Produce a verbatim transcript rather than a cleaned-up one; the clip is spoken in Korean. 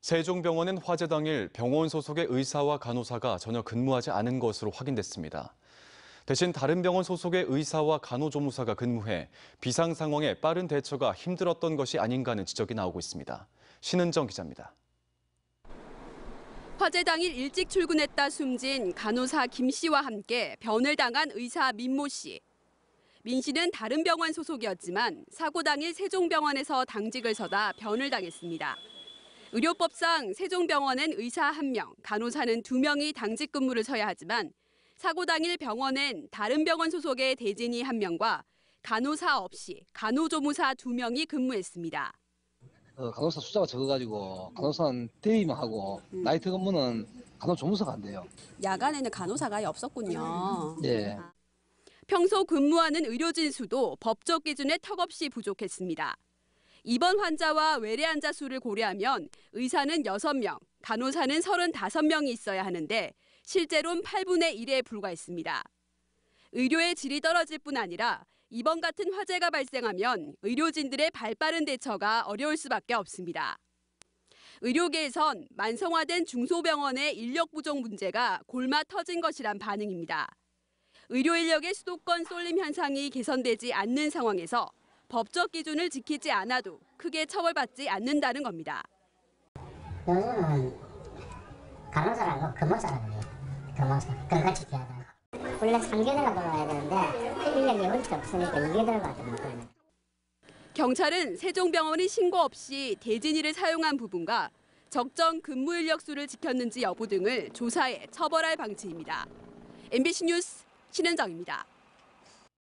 세종병원은 화재 당일 병원 소속의 의사와 간호사가 전혀 근무하지 않은 것으로 확인됐습니다. 대신 다른 병원 소속의 의사와 간호조무사가 근무해 비상 상황에 빠른 대처가 힘들었던 것이 아닌가 하는 지적이 나오고 있습니다. 신은정 기자입니다. 화재 당일 일찍 출근했다 숨진 간호사 김 씨와 함께 변을 당한 의사 민모 씨. 민 씨는 다른 병원 소속이었지만 사고 당일 세종병원에서 당직을 서다 변을 당했습니다. 의료법상 세종병원엔 의사 한 명, 간호사는 두 명이 당직 근무를 서야 하지만 사고 당일 병원엔 다른 병원 소속의 대진이 한 명과 간호사 없이 간호조무사 두 명이 근무했습니다. 어, 간호사 숫자가 적어가지고 간호사는 대위만 하고 음. 나이트 근무는 간호조무사가 안 돼요. 야간에는 간호사가 아예 없었군요. 예. 평소 근무하는 의료진 수도 법적 기준에 턱없이 부족했습니다. 입원 환자와 외래 환자 수를 고려하면 의사는 여섯 명, 간호사는 서른다섯 명이 있어야 하는데 실제로는 팔분의 일에 불과했습니다. 의료의 질이 떨어질 뿐 아니라 이번 같은 화재가 발생하면 의료진들의 발빠른 대처가 어려울 수밖에 없습니다. 의료계에선 만성화된 중소병원의 인력 부족 문제가 골마 터진 것이란 반응입니다. 의료 인력의 수도권 쏠림 현상이 개선되지 않는 상황에서 법적 기준을 지키지 않아도 크게 처벌받지 않는다는 겁니다. 요즘은 간호사라고 근무사라고 근무사 그걸 같이 해야 원래 상견례가 들어와야 되는데 인력이 원체 없으니까 이게 들어가거든요. 경찰은 세종병원이 신고 없이 대진이를 사용한 부분과 적정 근무 인력 수를 지켰는지 여부 등을 조사해 처벌할 방침입니다. 엠비씨 뉴스 신은정입니다.